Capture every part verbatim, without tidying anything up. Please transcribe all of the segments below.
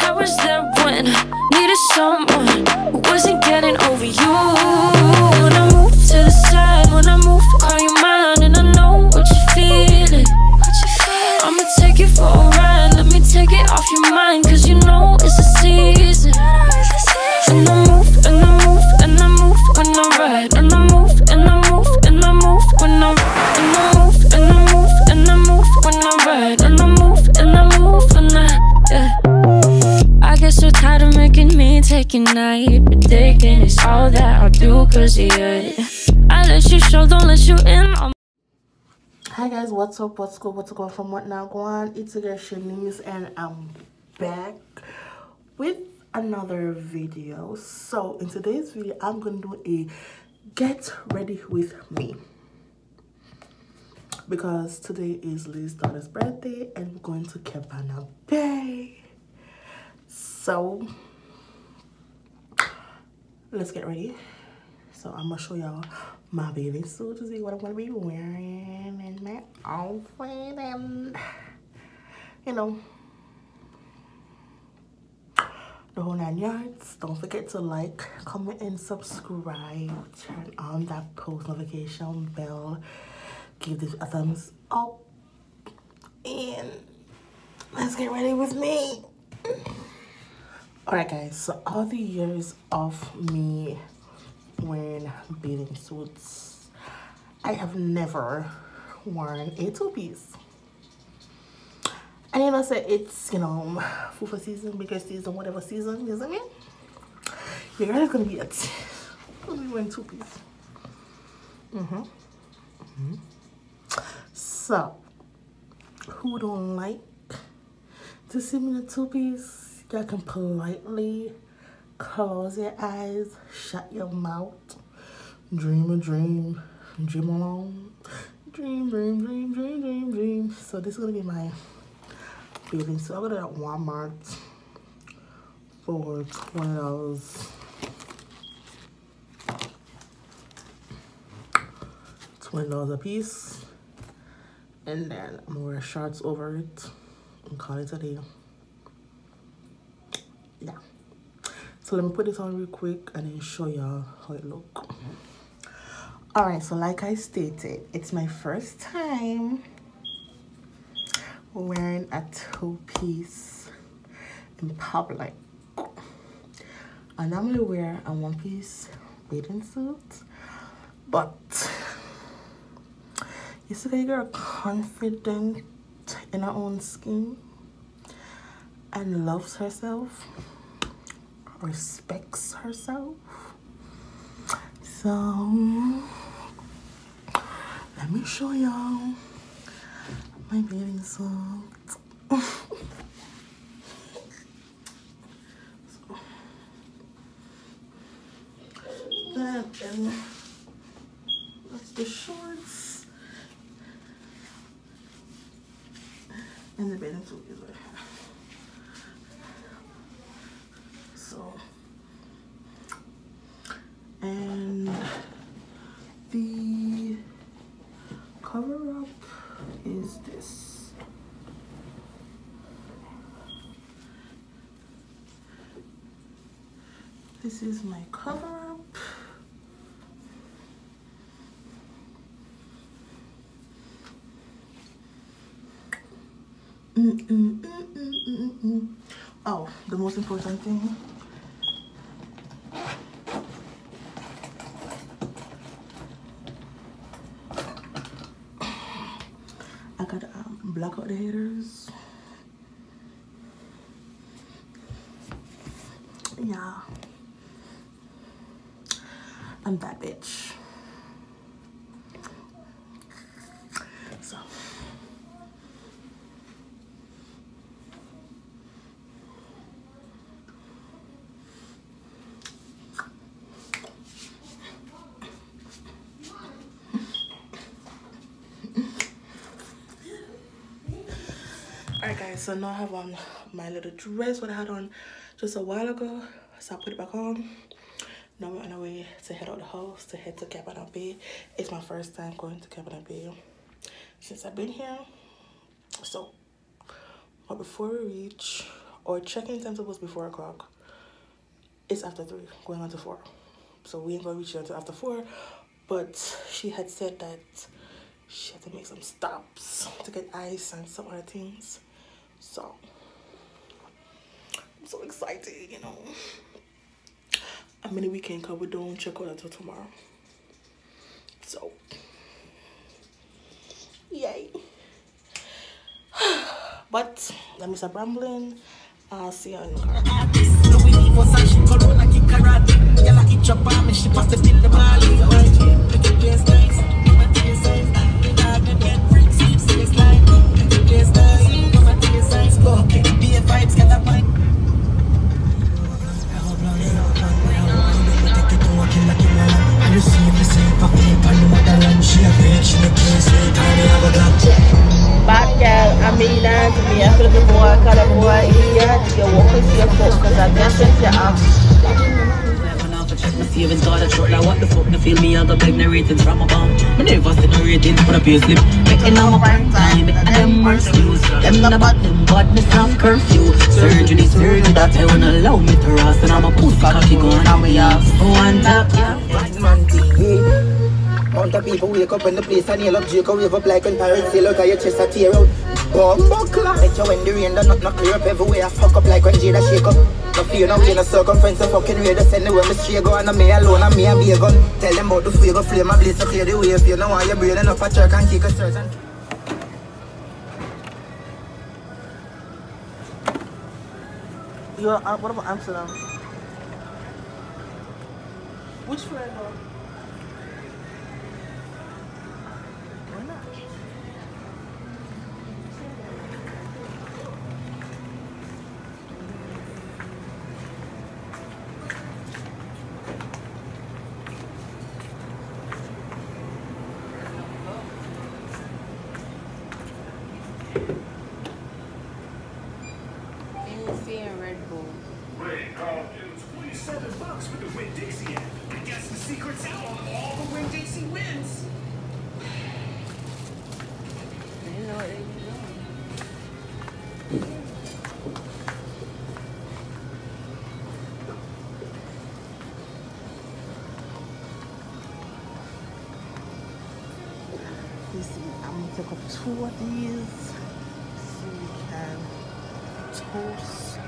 I was there when I needed someone who wasn't getting over you. When I move to the side, when I move, call you mine, and I know what you're feeling. I'ma take you for a ride, let me take it off your mind, cause you know it's a season. And I move, and I move, and I move when I ride, and I move, and I move, and I move when I and I move, and I move, and I move when I ride, and I move, and I move when I yeah. I get so tired of making me take a night, predicting it's all that I'll do cause of you. I let you show, don't let you in. Hi guys, what's up, what's good, what's going from what now go on? It's your girl Shanice and I'm back with another video. So in today's video I'm gonna do a get ready with me, because today is Lee's daughter's birthday and we're going to Cabana Bay. So let's get ready. So I'm gonna show y'all my bathing suit to see what I'm gonna be wearing and my outfit, and you know, the whole nine yards. Don't forget to like, comment, and subscribe. Turn on that post notification bell. Give this a thumbs up, and let's get ready with me. Alright guys, so all the years of me wearing bathing suits, I have never worn a two-piece. And you know, say it's, you know, food for season, bigger season, whatever season, you know what I mean? Your girl is gonna be a t gonna be wearing two-piece. Mm-hmm. Mm-hmm. So, who don't like to see me in a two-piece? Y'all can politely close your eyes, shut your mouth, dream a dream, dream along, dream, dream, dream, dream, dream, dream. So this is gonna be my bathing suit. I got it at Walmart for twenty dollars. twenty dollars a piece. And then I'm gonna wear shorts over it and call it a day. Yeah. So let me put this on real quick and then show y'all how it look. Alright, so like I stated, it's my first time wearing a two-piece in public. I normally wear a one-piece bathing suit, but you see that you're confident in her own skin and loves herself, respects herself. So let me show y'all my bathing suit. So that, and that's the shorts, and the bathing suit is right here. So, and the cover up is this. This is my cover up. Mm -mm, mm -mm, mm -mm. Oh, the most important thing. I gotta um, block out the haters. Yeah, I'm that bitch. So alright guys, so now I have on my little dress what I had on just a while ago, so I put it back on. Now we're on our way to head out the house to head to Cabana Bay. It's my first time going to Cabana Bay since I've been here. So, but before we reach Our check-in time was before o'clock. It's after three, going on to four. So we ain't gonna reach here until after four. But she had said that she had to make some stops to get ice and some other things. So I'm so excited, you know. I'm in the weekend because we don't check out until tomorrow. So yay. But let me stop rambling. I'll see you in the car. Bad girl, I mean that to me. I feel the boy, call the boy here. You walk with your foot, cause I guess it's your ass. See if it's got a short like what the fuck no feel me I got beg no ratings from a bomb. I never see no ratings for a pay slip. Making on my prime time, making them more excuse. Them not about them badness and curfew. Surgery, surgery that I wanna allow me to rust. And I'm a pussy cocky going on my ass. One tap, yeah. Mount of people wake up in the place and nail up Jacob wave up like when pirates sail out of your chest a tear out. Bumbuckler. Bet you when the rain done not not clear up everywhere I fuck up like when Jada shake up. No fear no way no circumference of fucking radio send the way me straight go and me alone and me a be a gun. Tell them about the flavor flame a blaze to clear the way if you know why you're breathing up a jerk and kick a certain. Yo, uh, what about Amsterdam? Which flight though? Why not? twenty-seven bucks with the Win Dixie app. I guess the secret's out on all the Win Dixie wins. You know what they be doing. You see, I'm gonna take up two of these so we can toast.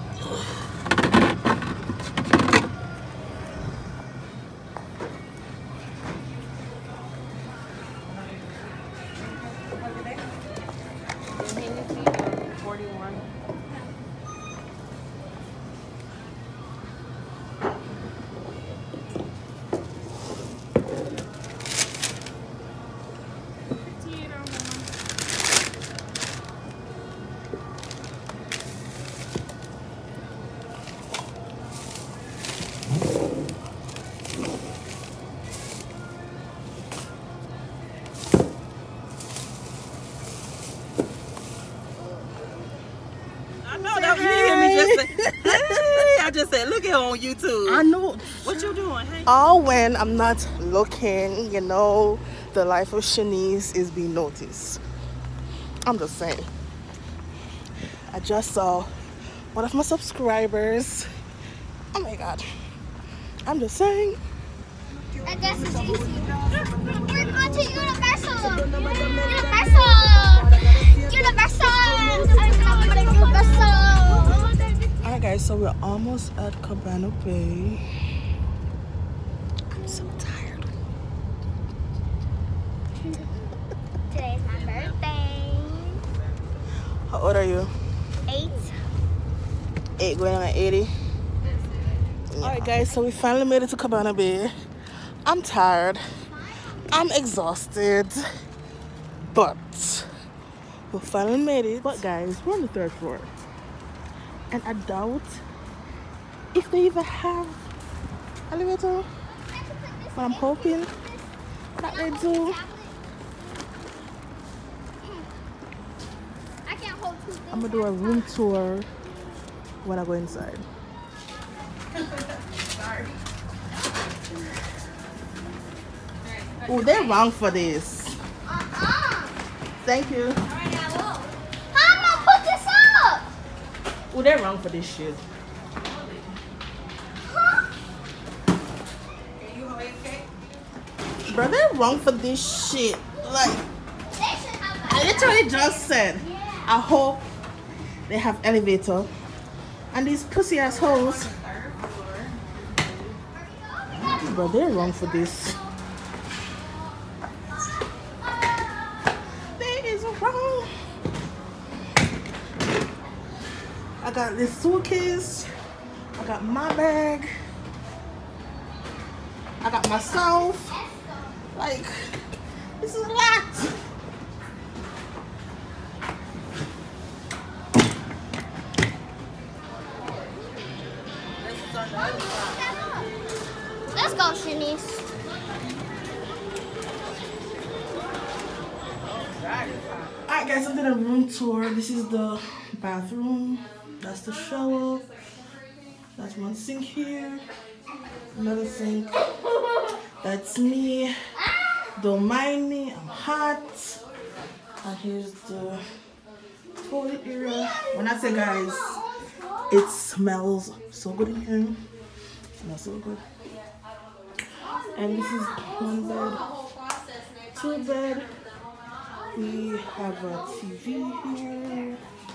I just said, look at her on YouTube. I know. What you doing? Hey? All when I'm not looking, you know, the life of Shanice is being noticed. I'm just saying. I just saw one of my subscribers. Oh my god. I'm just saying. I guess it's easy. We're going to Universal. Universal. Universal. Universal. Alright guys, so we're almost at Cabana Bay. I'm so tired. Today's my birthday. How old are you? Eight. Eight going on at eighty. Yeah. Alright guys, so we finally made it to Cabana Bay. I'm tired. I'm exhausted. But we finally made it. But guys, we're on the third floor. And I doubt if they even have elevator. But I'm hoping that they do. I can't hold two things. I'm gonna do a room tour when I go inside. Sorry. Oh, they're wrong for this. Uh-uh. Thank you. How am I gonna put this up? Oh, they're wrong for this shit. Bro, they're wrong for this shit. Like, I literally just said, I hope they have elevator. And these pussy assholes. Bro, they're wrong for this. They is wrong. I got this suitcase. I got my bag. I got myself. Like, this is a lot. Let's go, Shanice. Alright guys, I did a room tour. This is the bathroom. That's the shower. That's one sink here. Another sink. That's me. Don't mind me, I'm hot. And here's the toilet area. When I say guys, it smells so good in here. It smells so good. And this is one bed, two bed. We have a T V here.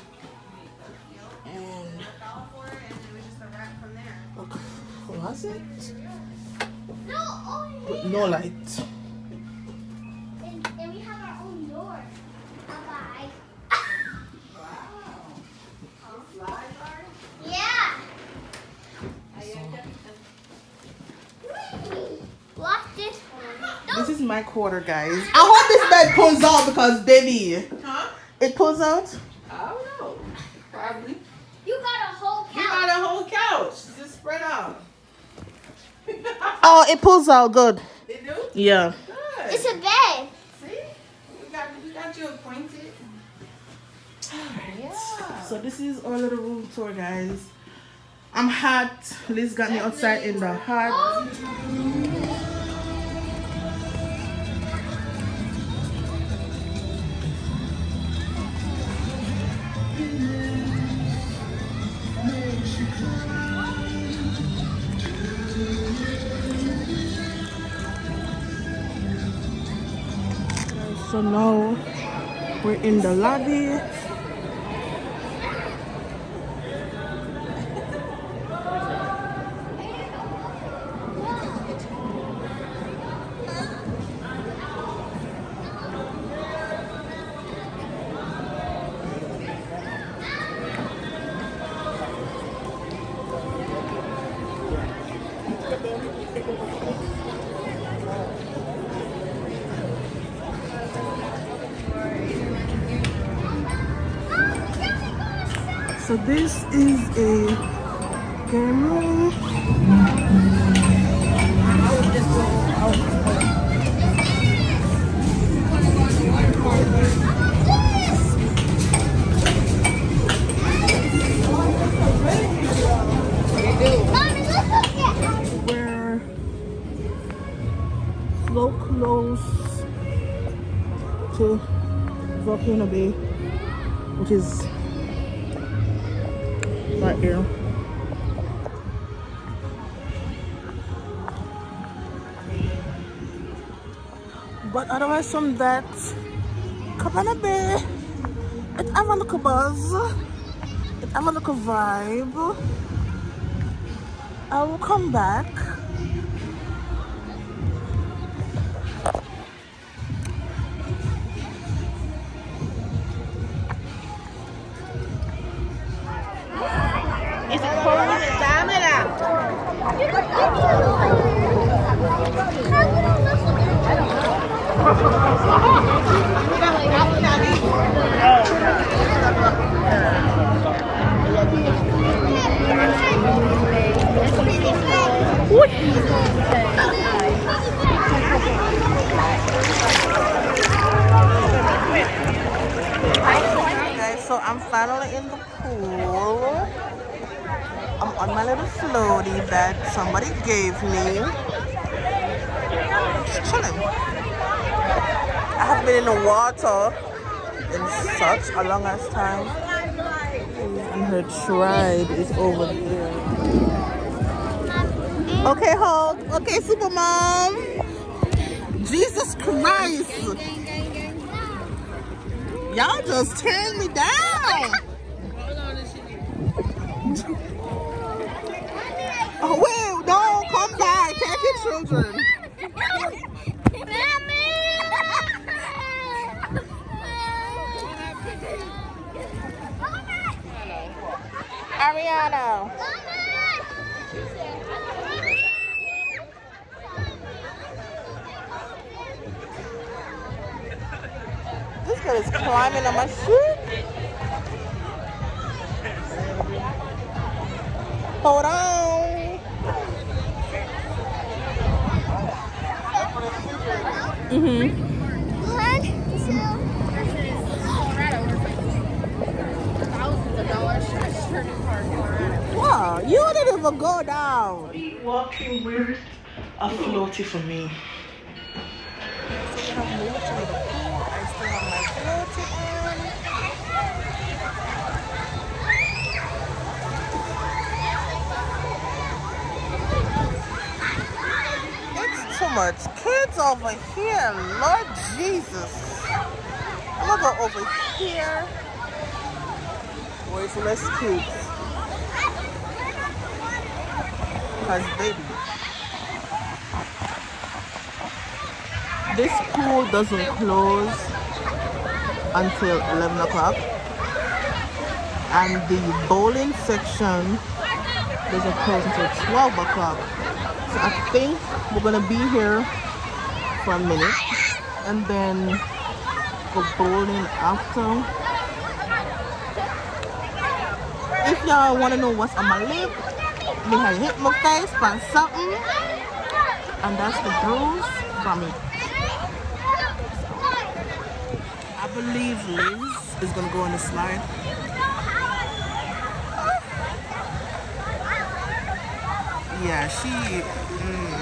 And a closet with no light. And, and we have our own door. Bye-bye. Yeah. Locked it. This is my quarter, guys. I hope this bed pulls out because, baby, Huh? it pulls out. I don't know. Probably. You got a whole couch. You got a whole couch. Just spread out. Oh, it pulls out good. They do? Yeah. Good. It's a bed. See? We got, we got you acquainted. Yeah. So this is our little room tour, guys. I'm hot. Liz got me outside in the hot. So now we're in the lobby. So this is a game room. We're so close to Volcano Bay, which is right here. But otherwise from that, Cabana Bay, it have a little buzz, it have a little vibe. I will come back. It's cold. Damn it out. Guys, so I'm finally in the pool. I'm on my little floaty that somebody gave me. Just chilling. I haven't been in the water in such a long ass time. And her tribe is over there. Okay, hold. Okay, Super Mom. Jesus Christ. Y'all just turned me down. Oh, wait, no, come back. Take your children. Ariana. This girl is climbing on my shoe. Hold on. Mm-hmm. One, two, thousands of dollars turning park Colorado. Wow, you didn't even go down. Walking weird. A floaty for me. I'm moved to the pool. I still have my floaty on. It's too much kids over here, Lord Jesus. I'm gonna go over here where it's less kids. Because baby, this pool doesn't close until eleven o'clock, and the bowling section doesn't close until twelve o'clock. So I think we're gonna be here for a minute and then go bowling after. If y'all want to know what's on my lip, me have hit my face by something, and that's the bruise from it. I believe Liz is gonna go on the slide. Yeah, she. Mm,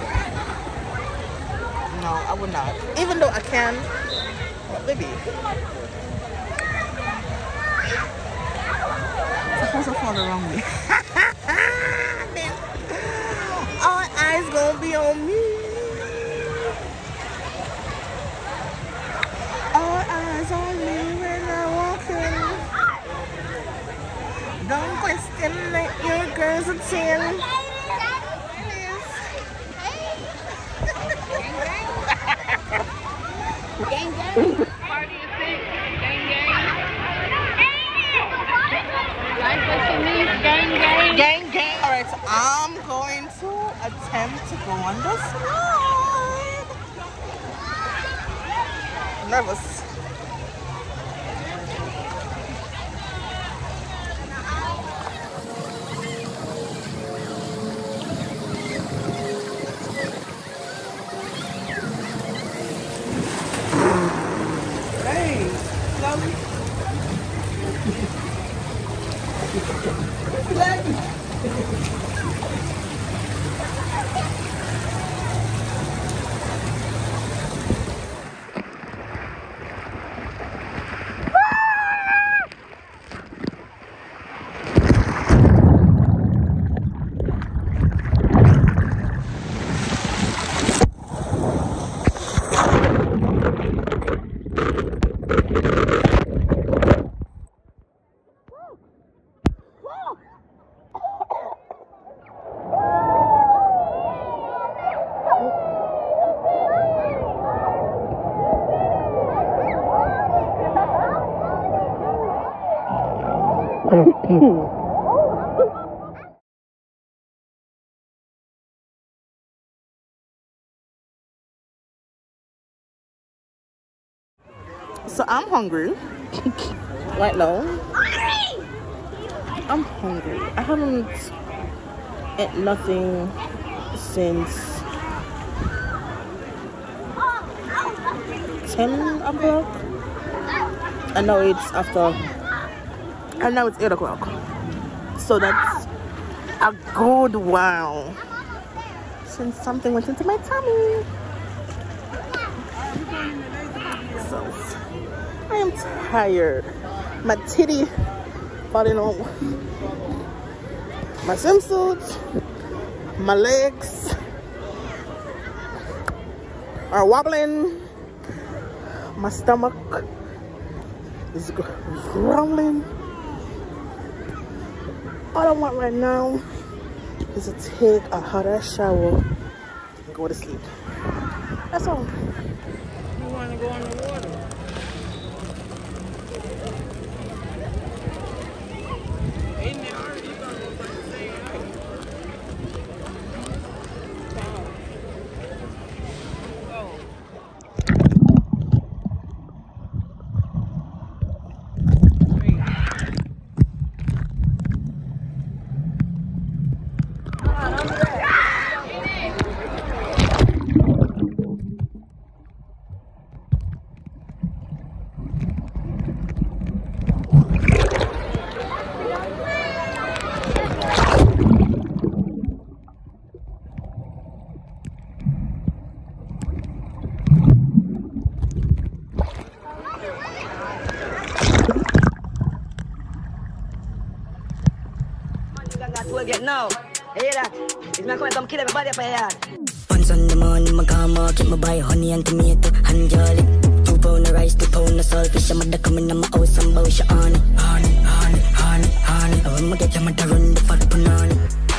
no, I would not. Even though I can, but baby. Suppose I fall the wrong way. All eyes gonna be on me. All eyes on me when I'm walking. Don't question that your girl's a ten. Gang, gang. How do you think? Gang, gang. Like what you need, gang, gang. Gang, gang. All right, so I'm going to attempt to go on the slide. I'm nervous. Hey, slowly. So I'm hungry right now. I'm hungry. I haven't eaten nothing since ten o'clock. And now it's after, and now it's eight o'clock. So that's a good while since something went into my tummy. So I am tired. My titty falling out. My swimsuit, my legs are wobbling. My stomach is growling. All I want right now is to take a hot ass shower and go to sleep. That's all. You want to go in the water? In there already, you gonna go first and say hi. Get now. Hear that? It's not going to come kill everybody up here. Once on the morning, my karma, keep my buy honey and tomato and garlic. Two pound of rice, two pound of saltfish. I'm a coming in my house and bush on it. Honey, honey, honey, honey. I want to get your mother run the fat banana.